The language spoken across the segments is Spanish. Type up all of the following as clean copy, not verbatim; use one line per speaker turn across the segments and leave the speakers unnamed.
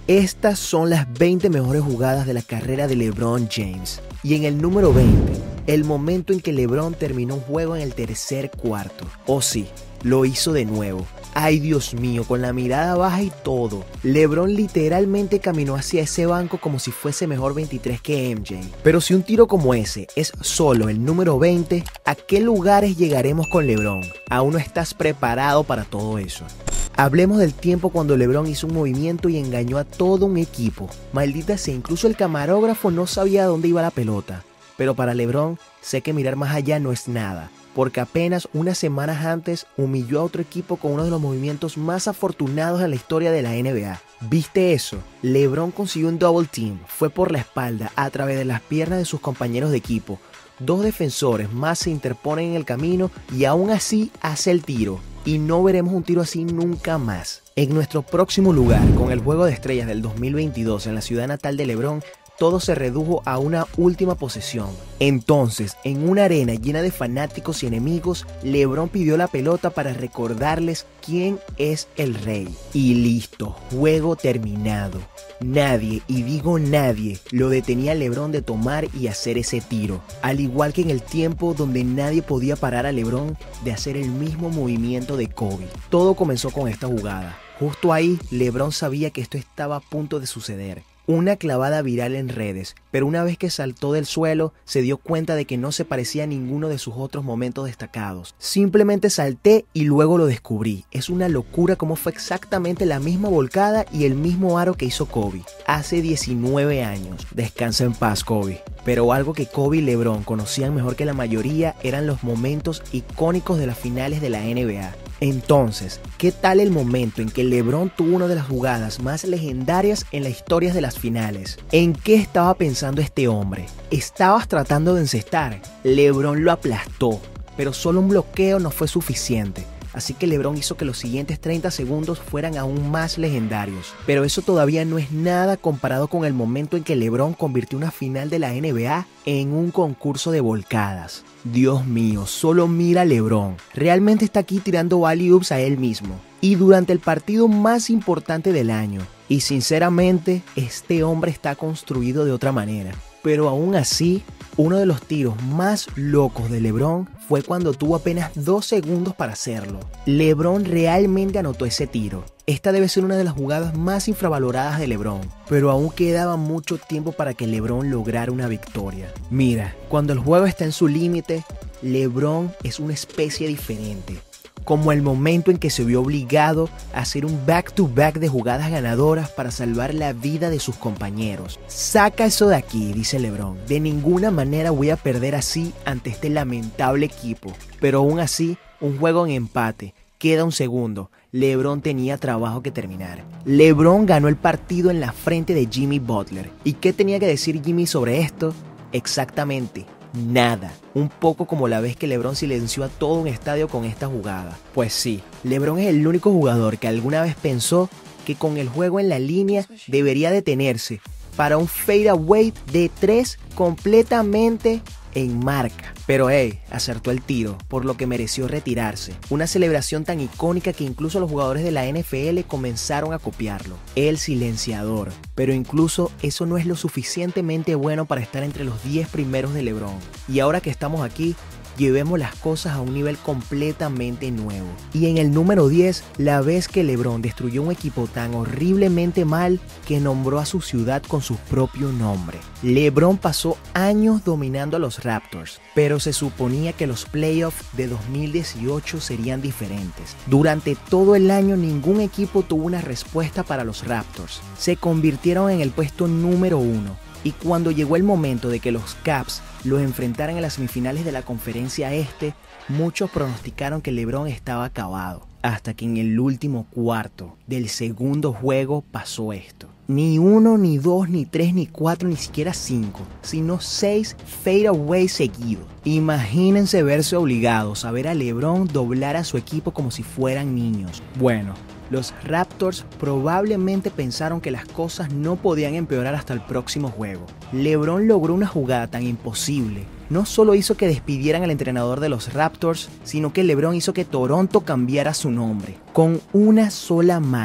Estas son las 20 mejores jugadas de la carrera de LeBron James. Y en el número 20, el momento en que LeBron terminó un juego en el tercer cuarto. Oh sí, lo hizo de nuevo. Ay Dios mío, con la mirada baja y todo. LeBron literalmente caminó hacia ese banco como si fuese mejor 23 que MJ. Pero si un tiro como ese es solo el número 20, ¿a qué lugares llegaremos con LeBron? Aún no estás preparado para todo eso. Hablemos del tiempo cuando LeBron hizo un movimiento y engañó a todo un equipo. Maldita sea, incluso el camarógrafo no sabía dónde iba la pelota. Pero para LeBron, sé que mirar más allá no es nada, porque apenas unas semanas antes humilló a otro equipo con uno de los movimientos más afortunados en la historia de la NBA. ¿Viste eso? LeBron consiguió un double team, fue por la espalda, a través de las piernas de sus compañeros de equipo. Dos defensores más se interponen en el camino y aún así hace el tiro. Y no veremos un tiro así nunca más. En nuestro próximo lugar, con el Juego de Estrellas del 2022 en la ciudad natal de LeBron, todo se redujo a una última posesión. Entonces, en una arena llena de fanáticos y enemigos, LeBron pidió la pelota para recordarles quién es el rey. Y listo, juego terminado. Nadie, y digo nadie, lo detenía a LeBron de tomar y hacer ese tiro. Al igual que en el tiempo donde nadie podía parar a LeBron de hacer el mismo movimiento de Kobe. Todo comenzó con esta jugada. Justo ahí, LeBron sabía que esto estaba a punto de suceder. Una clavada viral en redes, pero una vez que saltó del suelo, se dio cuenta de que no se parecía a ninguno de sus otros momentos destacados. Simplemente salté y luego lo descubrí. Es una locura cómo fue exactamente la misma volcada y el mismo aro que hizo Kobe. Hace 19 años. Descansa en paz, Kobe. Pero algo que Kobe y LeBron conocían mejor que la mayoría eran los momentos icónicos de las finales de la NBA. Entonces, ¿qué tal el momento en que LeBron tuvo una de las jugadas más legendarias en la historia de las finales? ¿En qué estaba pensando este hombre? Estabas tratando de encestar. LeBron lo aplastó, pero solo un bloqueo no fue suficiente. Así que LeBron hizo que los siguientes 30 segundos fueran aún más legendarios. Pero eso todavía no es nada comparado con el momento en que LeBron convirtió una final de la NBA en un concurso de volcadas. Dios mío, solo mira a LeBron. Realmente está aquí tirando alley-oops a él mismo. Y durante el partido más importante del año. Y sinceramente, este hombre está construido de otra manera. Pero aún así, uno de los tiros más locos de LeBron fue cuando tuvo apenas 2 segundos para hacerlo. LeBron realmente anotó ese tiro. Esta debe ser una de las jugadas más infravaloradas de LeBron, pero aún quedaba mucho tiempo para que LeBron lograra una victoria. Mira, cuando el juego está en su límite, LeBron es una especie diferente. Como el momento en que se vio obligado a hacer un back-to-back de jugadas ganadoras para salvar la vida de sus compañeros. Saca eso de aquí, dice LeBron. De ninguna manera voy a perder así ante este lamentable equipo. Pero aún así, un juego en empate. Queda un segundo. LeBron tenía trabajo que terminar. LeBron ganó el partido en la frente de Jimmy Butler. ¿Y qué tenía que decir Jimmy sobre esto? Exactamente nada. Un poco como la vez que LeBron silenció a todo un estadio con esta jugada. Pues sí, LeBron es el único jugador que alguna vez pensó que con el juego en la línea debería detenerse para un fadeaway de 3 completamente en marca. Pero acertó el tiro, por lo que mereció retirarse. Una celebración tan icónica que incluso los jugadores de la NFL comenzaron a copiarlo. El silenciador. Pero incluso eso no es lo suficientemente bueno para estar entre los 10 primeros de LeBron. Y ahora que estamos aquí, llevemos las cosas a un nivel completamente nuevo. Y en el número 10, la vez que LeBron destruyó un equipo tan horriblemente mal que nombró a su ciudad con su propio nombre. LeBron pasó años dominando a los Raptors, pero se suponía que los playoffs de 2018 serían diferentes. Durante todo el año ningún equipo tuvo una respuesta para los Raptors. Se convirtieron en el puesto número 1. Y cuando llegó el momento de que los Cavs los enfrentaran en las semifinales de la conferencia este, muchos pronosticaron que LeBron estaba acabado. Hasta que en el último cuarto del segundo juego pasó esto. Ni 1, ni 2, ni 3, ni 4, ni siquiera 5, sino 6 fadeaways seguidos. Imagínense verse obligados a ver a LeBron doblar a su equipo como si fueran niños. Bueno, los Raptors probablemente pensaron que las cosas no podían empeorar hasta el próximo juego. LeBron logró una jugada tan imposible. No solo hizo que despidieran al entrenador de los Raptors, sino que LeBron hizo que Toronto cambiara su nombre. Con una sola mano,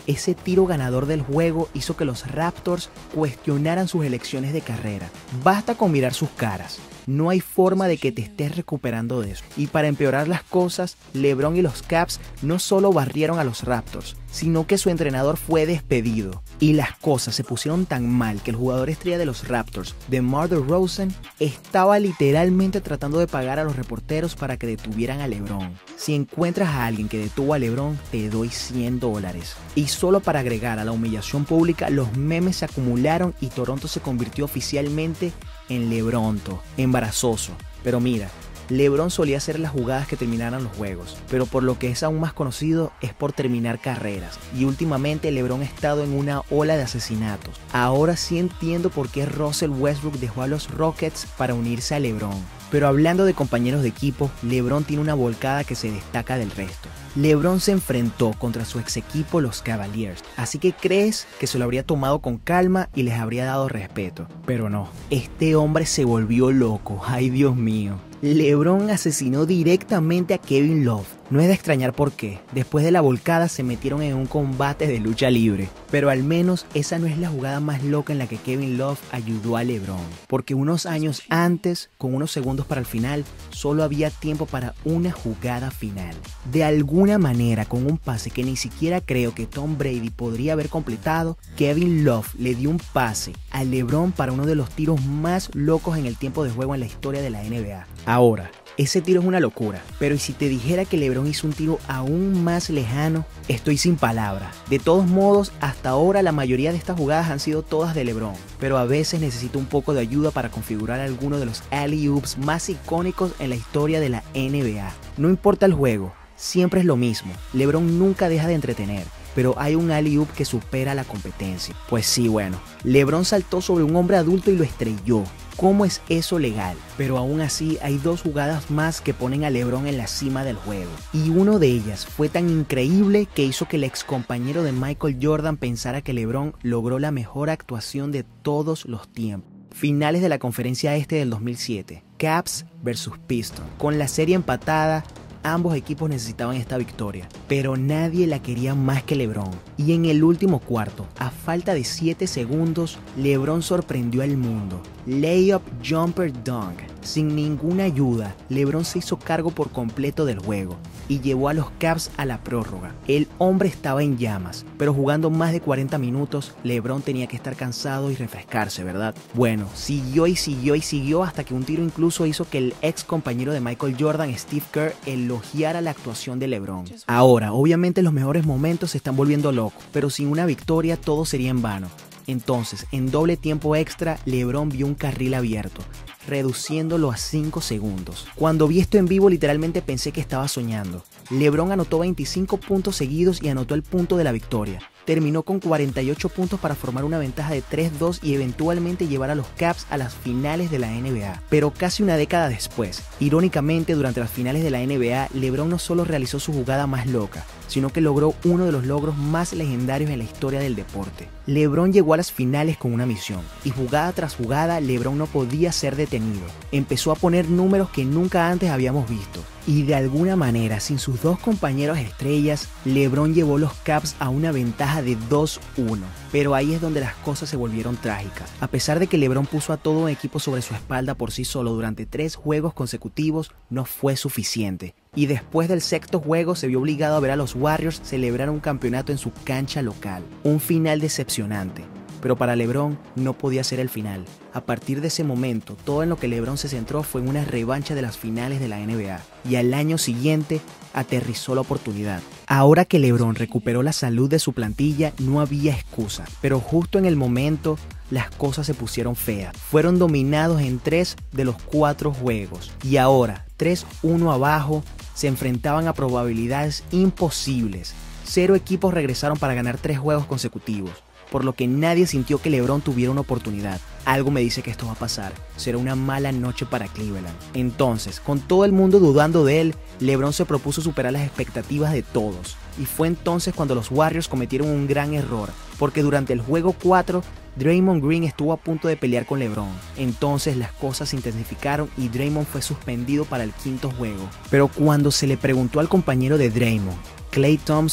ese tiro ganador del juego hizo que los Raptors cuestionaran sus elecciones de carrera. Basta con mirar sus caras. No hay forma de que te estés recuperando de eso. Y para empeorar las cosas, LeBron y los Cavs no solo barrieron a los Raptors, sino que su entrenador fue despedido. Y las cosas se pusieron tan mal que el jugador estrella de los Raptors, DeMar DeRozan, estaba literalmente tratando de pagar a los reporteros para que detuvieran a LeBron. Si encuentras a alguien que detuvo a LeBron, te doy $100. Y solo para agregar a la humillación pública, los memes se acumularon y Toronto se convirtió oficialmente en LeBronto, embarazoso. Pero mira, LeBron solía hacer las jugadas que terminaran los juegos, pero por lo que es aún más conocido es por terminar carreras. Y últimamente LeBron ha estado en una ola de asesinatos. Ahora sí entiendo por qué Russell Westbrook dejó a los Rockets para unirse a LeBron. Pero hablando de compañeros de equipo, LeBron tiene una volcada que se destaca del resto. LeBron se enfrentó contra su ex equipo, los Cavaliers, así que crees que se lo habría tomado con calma y les habría dado respeto. Pero no, este hombre se volvió loco, ay Dios mío. LeBron asesinó directamente a Kevin Love. No es de extrañar por qué. Después de la volcada se metieron en un combate de lucha libre. Pero al menos esa no es la jugada más loca en la que Kevin Love ayudó a LeBron. Porque unos años antes, con unos segundos para el final, solo había tiempo para una jugada final. De alguna manera, con un pase que ni siquiera creo que Tom Brady podría haber completado, Kevin Love le dio un pase a LeBron para uno de los tiros más locos en el tiempo de juego en la historia de la NBA. Ahora, ese tiro es una locura, pero ¿y si te dijera que LeBron hizo un tiro aún más lejano? Estoy sin palabras. De todos modos, hasta ahora la mayoría de estas jugadas han sido todas de LeBron, pero a veces necesito un poco de ayuda para configurar alguno de los alley-oops más icónicos en la historia de la NBA. No importa el juego, siempre es lo mismo. LeBron nunca deja de entretener. Pero hay un alley-oop que supera la competencia. Pues sí, bueno, LeBron saltó sobre un hombre adulto y lo estrelló. ¿Cómo es eso legal? Pero aún así hay dos jugadas más que ponen a LeBron en la cima del juego. Y uno de ellas fue tan increíble que hizo que el ex compañero de Michael Jordan pensara que LeBron logró la mejor actuación de todos los tiempos. Finales de la conferencia este del 2007. Cavs vs Pistons. Con la serie empatada, ambos equipos necesitaban esta victoria, pero nadie la quería más que LeBron. Y en el último cuarto, a falta de 7 segundos, LeBron sorprendió al mundo. Layup, jumper, dunk. Sin ninguna ayuda, LeBron se hizo cargo por completo del juego y llevó a los Cavs a la prórroga. El hombre estaba en llamas, pero jugando más de 40 minutos, LeBron tenía que estar cansado y refrescarse, ¿verdad? Bueno, siguió y siguió y siguió hasta que un tiro incluso hizo que el ex compañero de Michael Jordan, Steve Kerr, elogiara la actuación de LeBron. Ahora, obviamente los mejores momentos se están volviendo locos, pero sin una victoria todo sería en vano. Entonces, en doble tiempo extra, LeBron vio un carril abierto, reduciéndolo a 5 segundos. Cuando vi esto en vivo literalmente pensé que estaba soñando. LeBron anotó 25 puntos seguidos y anotó el punto de la victoria. Terminó con 48 puntos para formar una ventaja de 3-2 y eventualmente llevar a los Cavs a las finales de la NBA. Pero casi una década después, irónicamente durante las finales de la NBA, LeBron no solo realizó su jugada más loca, sino que logró uno de los logros más legendarios en la historia del deporte. LeBron llegó a las finales con una misión, y jugada tras jugada LeBron no podía ser detenido. Empezó a poner números que nunca antes habíamos visto. Y de alguna manera, sin sus dos compañeros estrellas, LeBron llevó los Cavs a una ventaja de 2-1. Pero ahí es donde las cosas se volvieron trágicas. A pesar de que LeBron puso a todo un equipo sobre su espalda por sí solo durante 3 juegos consecutivos, no fue suficiente. Y después del sexto juego se vio obligado a ver a los Warriors celebrar un campeonato en su cancha local. Un final decepcionante. Pero para LeBron no podía ser el final. A partir de ese momento, todo en lo que LeBron se centró fue en una revancha de las finales de la NBA. Y al año siguiente, aterrizó la oportunidad. Ahora que LeBron recuperó la salud de su plantilla, no había excusa. Pero justo en el momento, las cosas se pusieron feas. Fueron dominados en 3 de los 4 juegos. Y ahora, 3-1 abajo, se enfrentaban a probabilidades imposibles. 0 equipos regresaron para ganar 3 juegos consecutivos, por lo que nadie sintió que LeBron tuviera una oportunidad. Algo me dice que esto va a pasar. Será una mala noche para Cleveland. Entonces, con todo el mundo dudando de él, LeBron se propuso superar las expectativas de todos. Y fue entonces cuando los Warriors cometieron un gran error, porque durante el juego 4, Draymond Green estuvo a punto de pelear con LeBron. Entonces las cosas se intensificaron y Draymond fue suspendido para el 5º juego. Pero cuando se le preguntó al compañero de Draymond, Klay Thompson,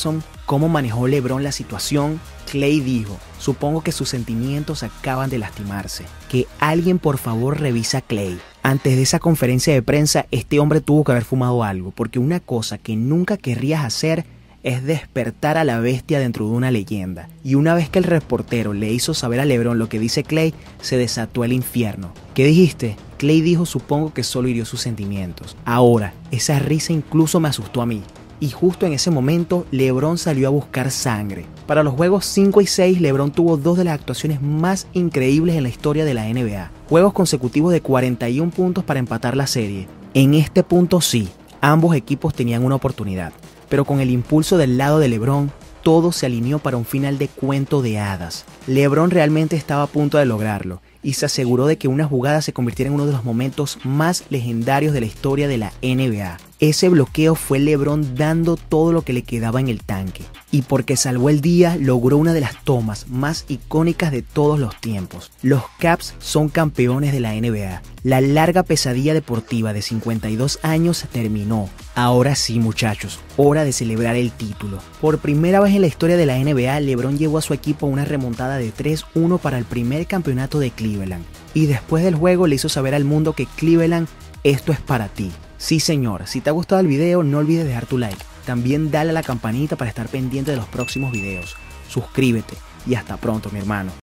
¿Cómo manejó LeBron la situación? Klay dijo: supongo que sus sentimientos acaban de lastimarse. Que alguien por favor revise a Klay. Antes de esa conferencia de prensa, este hombre tuvo que haber fumado algo, porque una cosa que nunca querrías hacer es despertar a la bestia dentro de una leyenda. Y una vez que el reportero le hizo saber a LeBron lo que dice Klay, se desató el infierno. ¿Qué dijiste? Klay dijo: supongo que solo hirió sus sentimientos. Ahora, esa risa incluso me asustó a mí. Y justo en ese momento, LeBron salió a buscar sangre. Para los juegos 5 y 6, LeBron tuvo dos de las actuaciones más increíbles en la historia de la NBA. Juegos consecutivos de 41 puntos para empatar la serie. En este punto sí, ambos equipos tenían una oportunidad. Pero con el impulso del lado de LeBron, todo se alineó para un final de cuento de hadas. LeBron realmente estaba a punto de lograrlo y se aseguró de que una jugada se convirtiera en uno de los momentos más legendarios de la historia de la NBA. Ese bloqueo fue LeBron dando todo lo que le quedaba en el tanque. Y porque salvó el día, logró una de las tomas más icónicas de todos los tiempos. Los Caps son campeones de la NBA. La larga pesadilla deportiva de 52 años terminó. Ahora sí, muchachos, hora de celebrar el título. Por primera vez en la historia de la NBA, LeBron llevó a su equipo a una remontada de 3-1 para el primer campeonato de Cleveland. Y después del juego le hizo saber al mundo que Cleveland, esto es para ti. Sí señor, si te ha gustado el video no olvides dejar tu like. También dale a la campanita para estar pendiente de los próximos videos. Suscríbete y hasta pronto, mi hermano.